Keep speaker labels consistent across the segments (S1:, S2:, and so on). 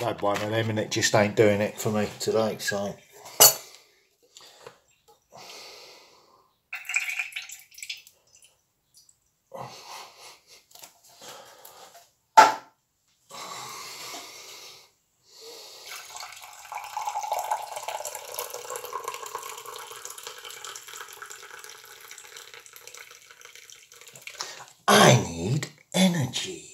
S1: had one of them and it just ain't doing it for me today, so. I need energy.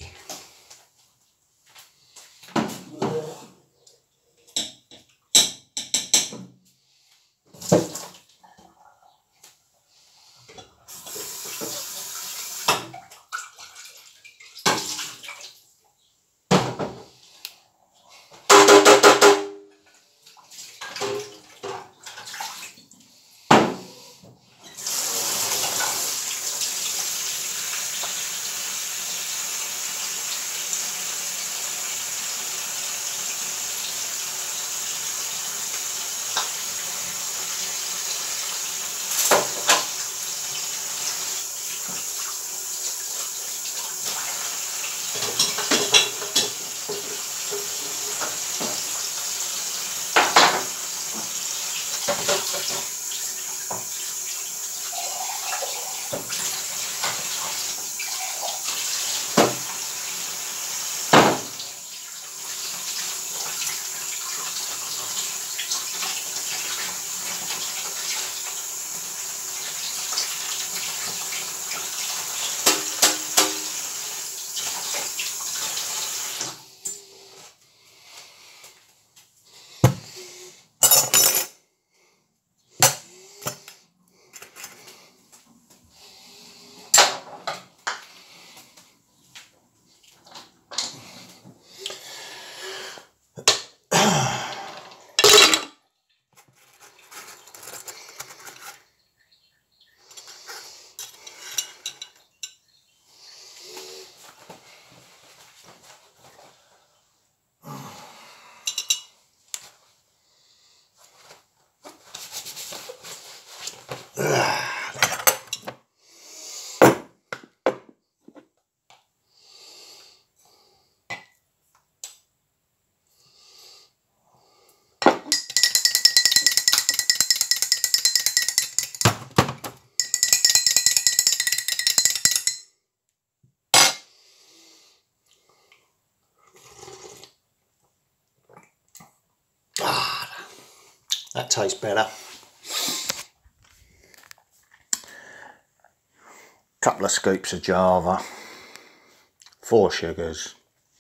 S1: That tastes better. Couple of scoops of Java, 4 sugars,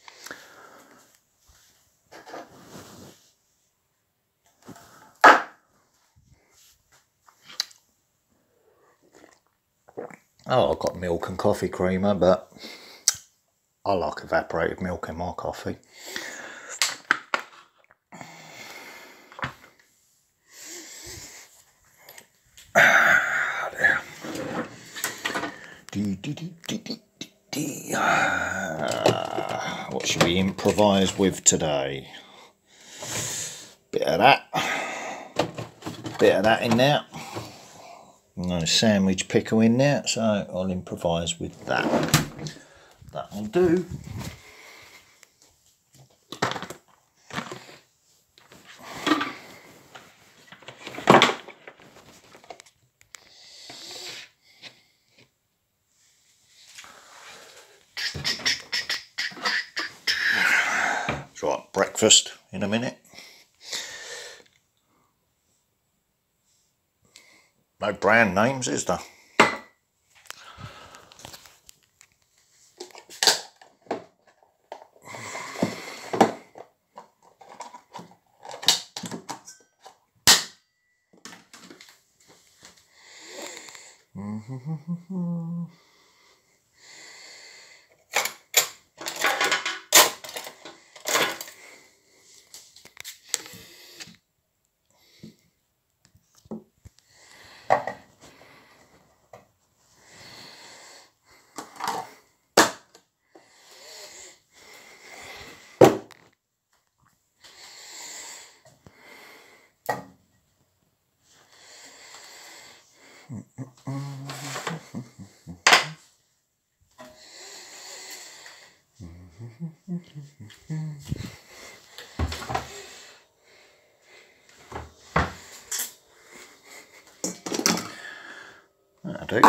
S1: I've got milk and coffee creamer, but I like evaporated milk in my coffee. What should we improvise with today? Bit of that in there. No sandwich pickle in there, so I'll improvise with that. That'll do. It's right, breakfast in a minute. No brand names, is there? do.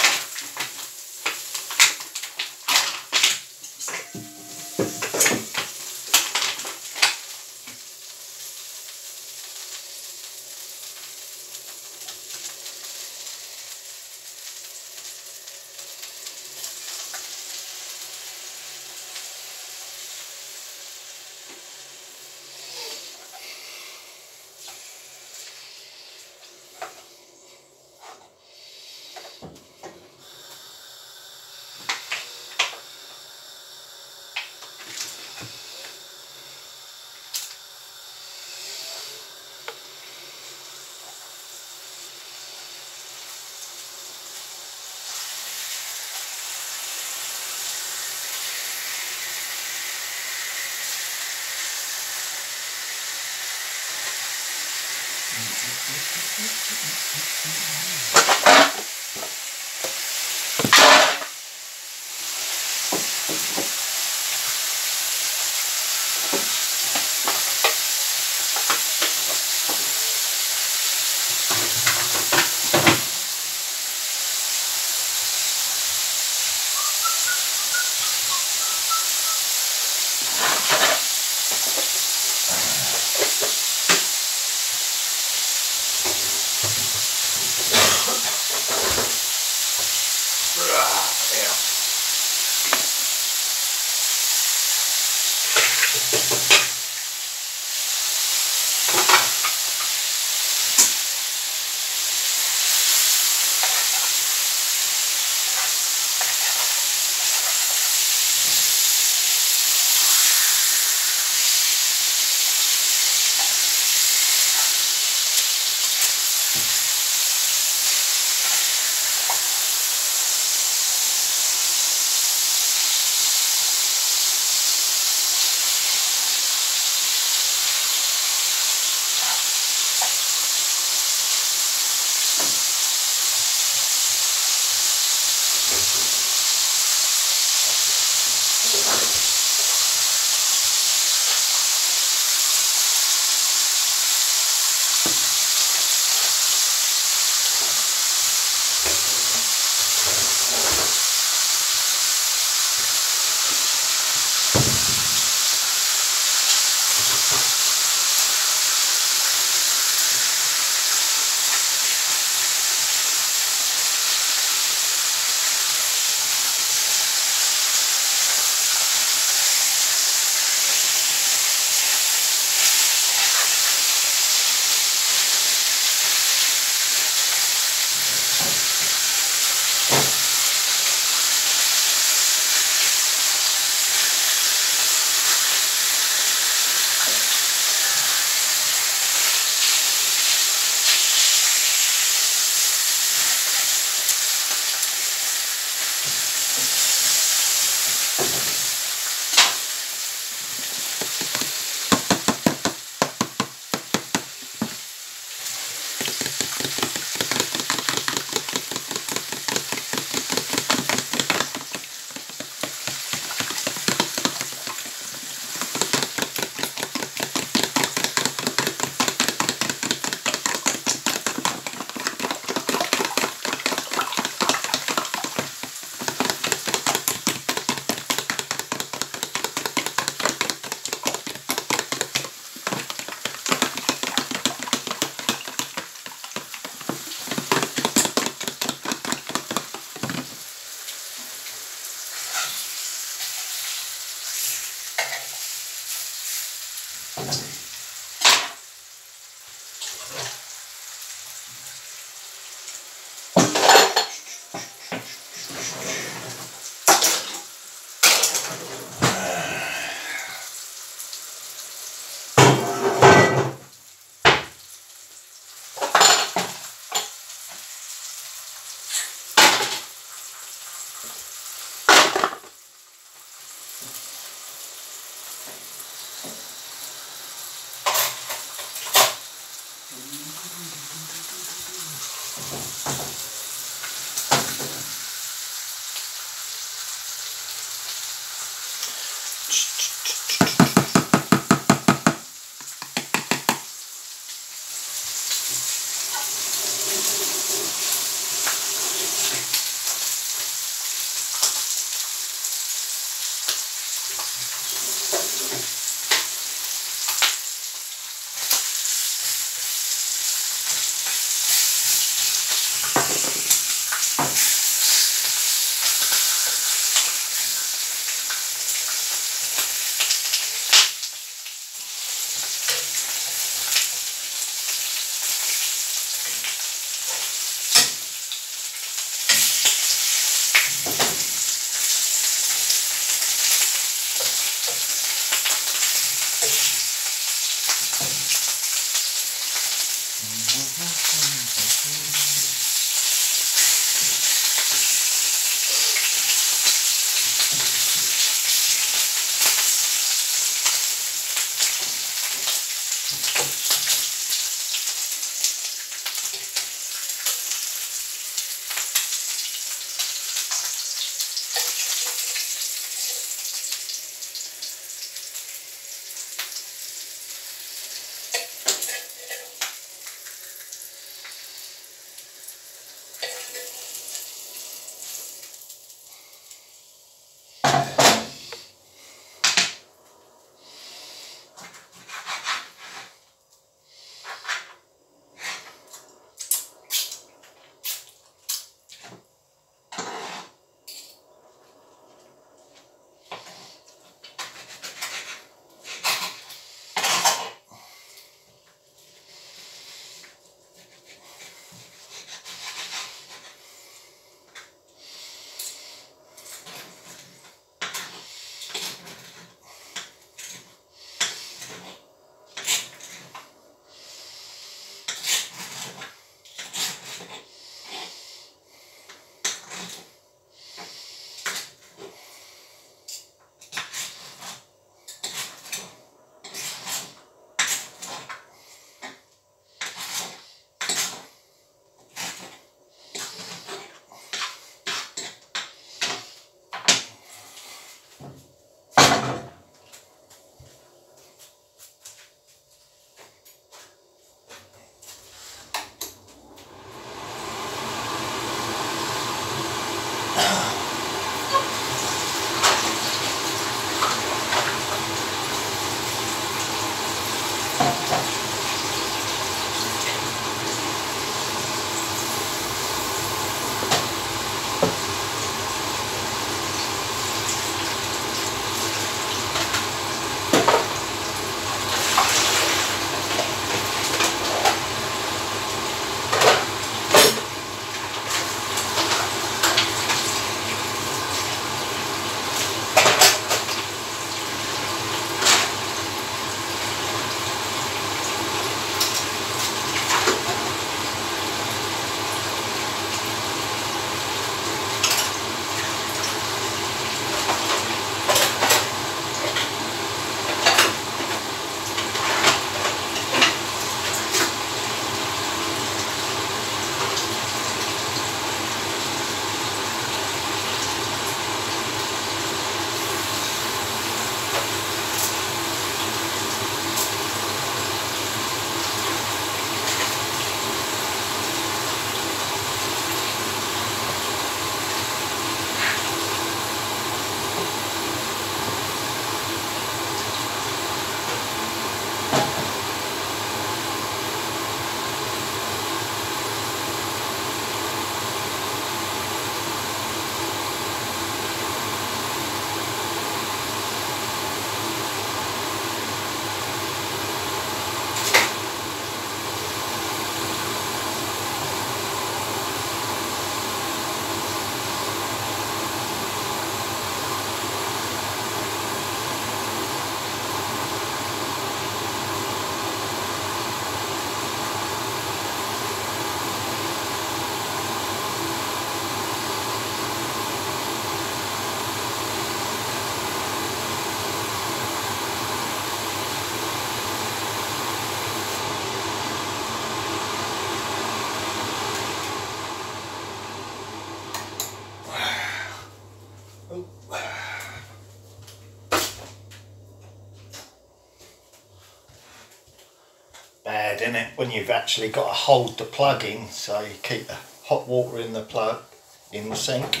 S1: bad, isn't it, when you've actually got to hold the plug in, so you keep the hot water in the plug in the sink.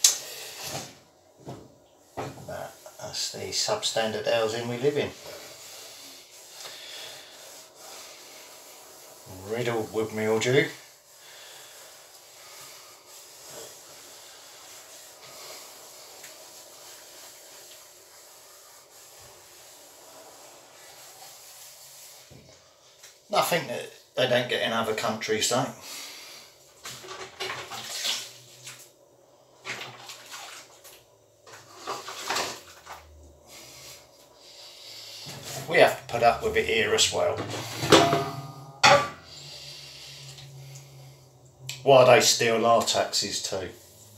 S1: But that's the substandard housing we live in. Riddled with mildew. Nothing that they don't get in other countries, though. We have to put up with it here as well. Why they steal our taxes too.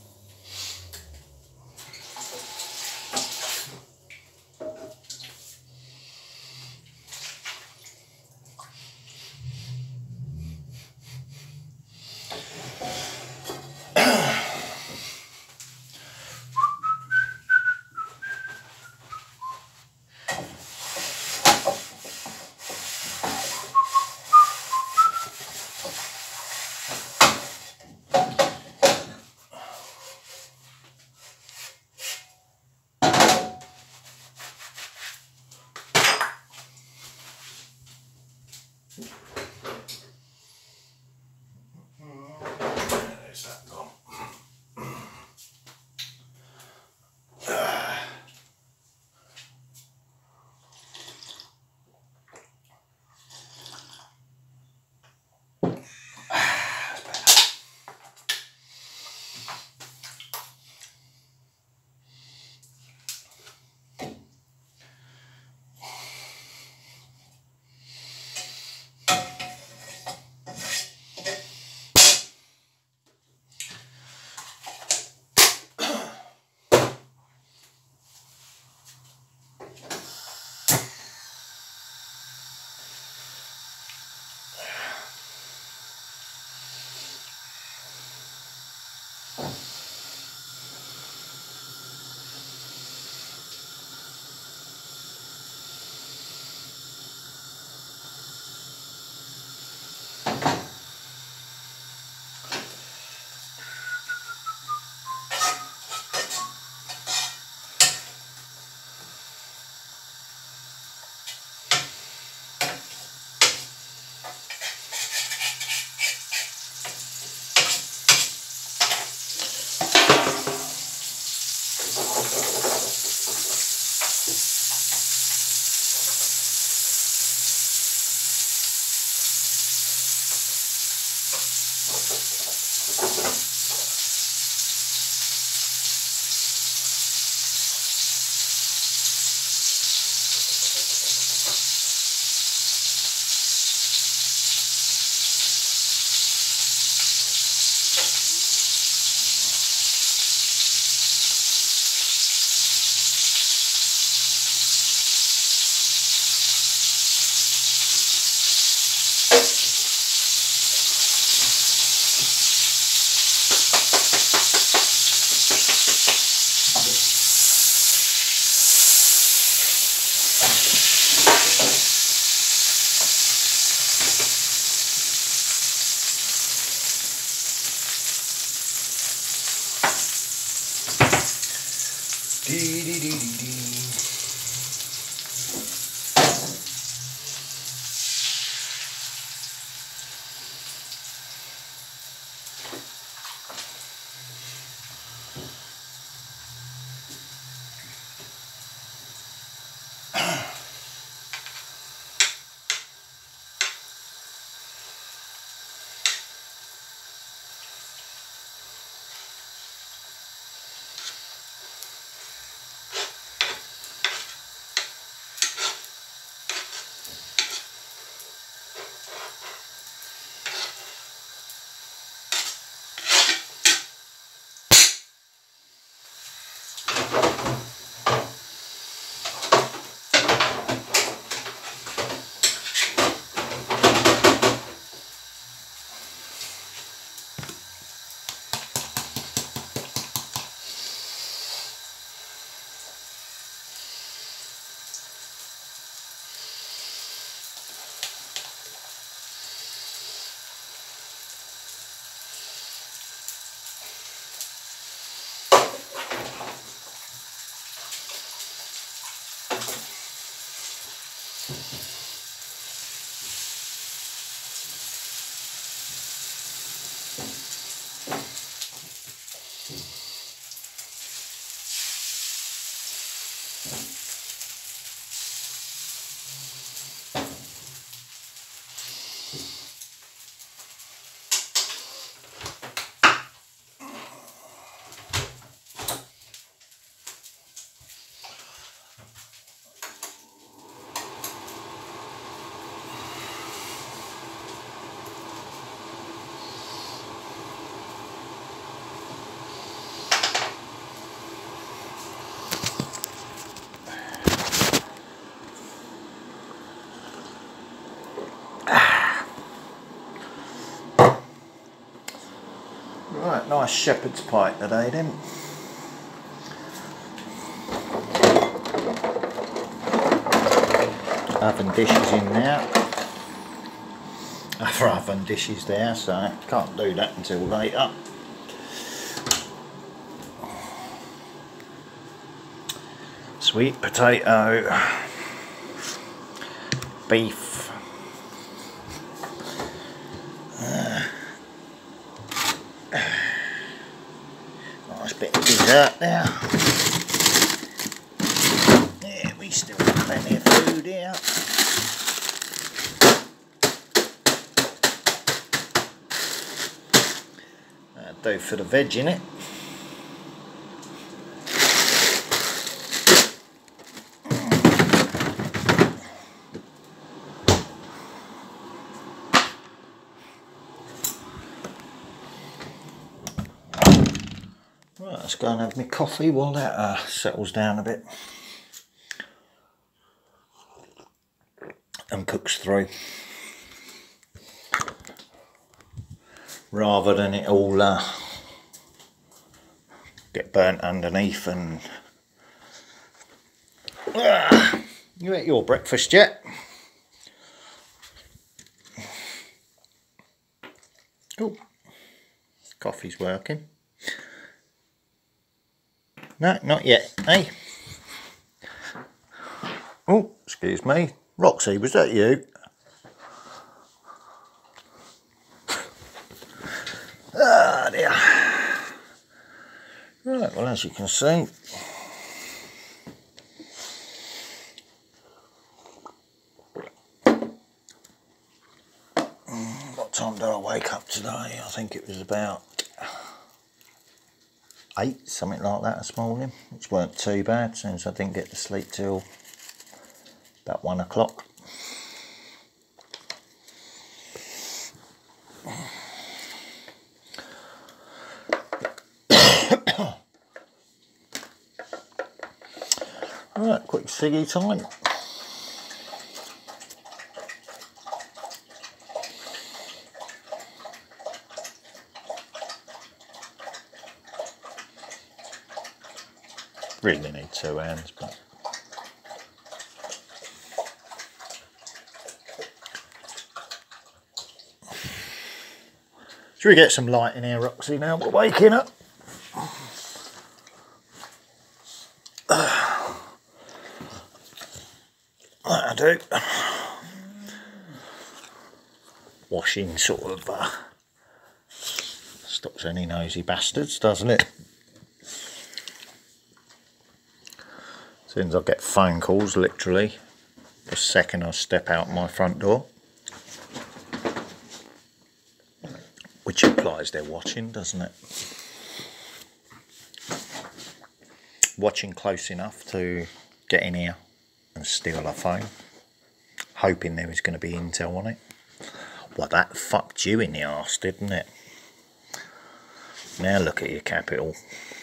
S1: There's that gone. Right, nice shepherd's pie today then. Oven dishes in there. Other oven dishes there, so can't do that until later. Sweet potato, beef. Nice bit of dessert there. Yeah, we still have plenty of food here. That'll do for the veg in it. Right, let's go and have my coffee while that settles down a bit and cooks through, rather than it all get burnt underneath. And you ate your breakfast yet? Oh, coffee's working. No, not yet, eh? Oh, excuse me. Roxy, was that you? Ah, dear. Right, well, as you can see, what time did I wake up today? I think it was about 8, something like that this morning, which weren't too bad since I didn't get to sleep till about 1 o'clock. Right, quick ciggy time. Really need 2 hands, but should we get some light in here, Roxy, now we're waking up? That'll do. Washing sort of stops any nosy bastards, doesn't it? As soon as I get phone calls, literally, the second I step out my front door, which implies they're watching, doesn't it? Watching close enough to get in here and steal a phone, hoping there was going to be intel on it. Well, that fucked you in the arse, didn't it? Now look at your capital.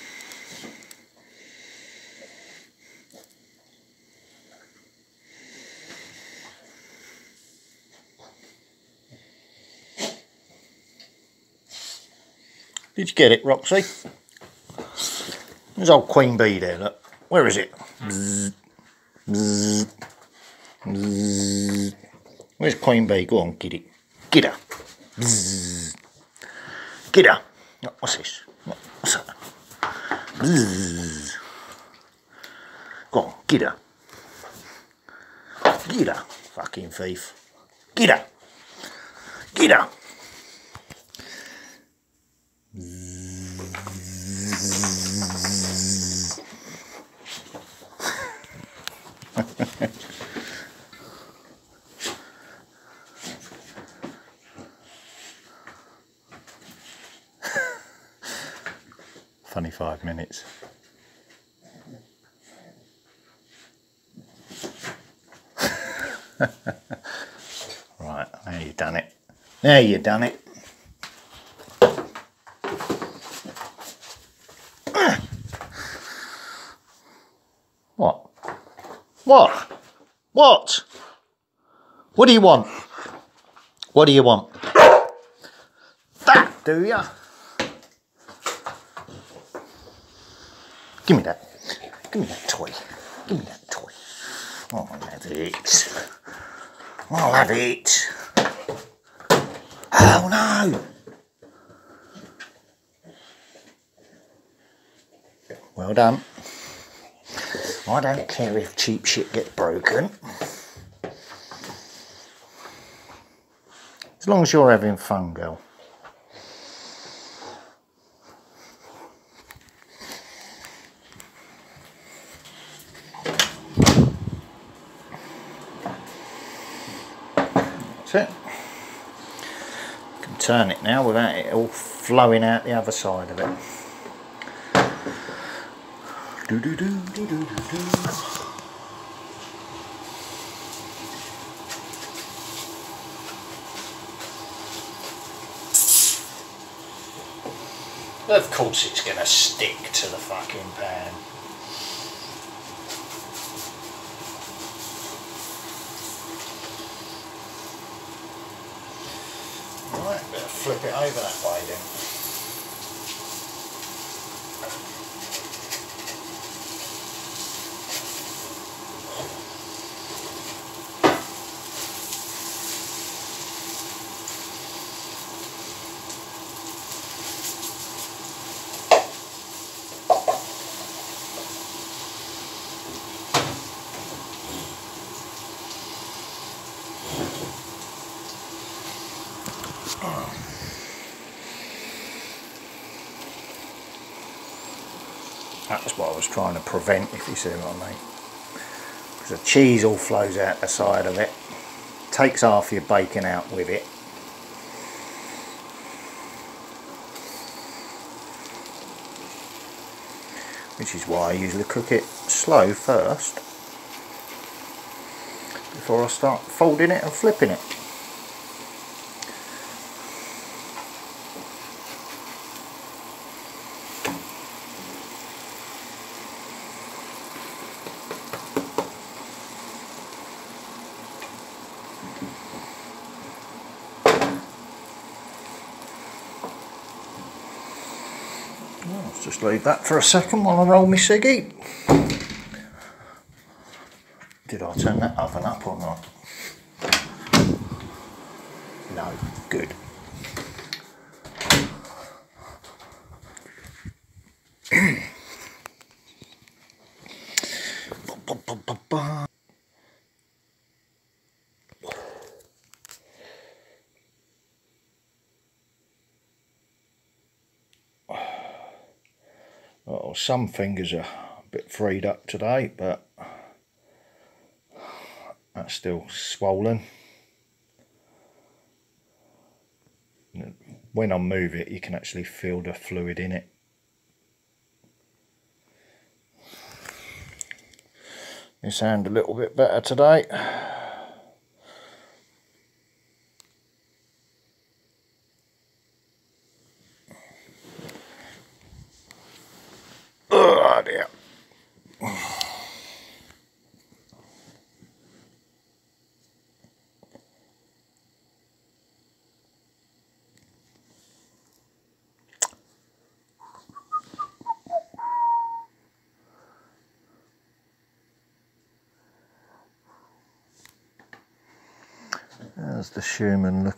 S1: Did you get it, Roxy? There's old Queen Bee there, look. Where is it? Bzz, bzz, bzz. Where's Queen Bee? Go on, get it. Get her. Bzz. Get her. What's this? What's that? Bzz. Go on, get her. Get her. Fucking thief. Get her. Get her. 25 minutes. Right, now you've done it. Now you've done it. What? What? What? What do you want? What do you want? That, do ya? Give me that. Give me that toy. Give me that toy. Oh, I'll have it. I'll have it. Oh no! Well done. I don't care if cheap shit gets broken. As long as you're having fun, girl. That's it. You can turn it now without it all flowing out the other side of it. Do do do do do do do. Of course it's going to stick to the fucking pan. Right, better flip it over that way then. That's what I was trying to prevent, if you see what I mean. Because the cheese all flows out the side of it, takes half your bacon out with it. Which is why I usually cook it slow first, before I start folding it and flipping it. Let's just leave that for a second while I roll my ciggy. Did I turn that oven up or not? No, good. Well, some fingers are a bit freed up today, but that's still swollen. When I move it, you can actually feel the fluid in it. This hand a little bit better today. Oh dear. There's the Schumann looking.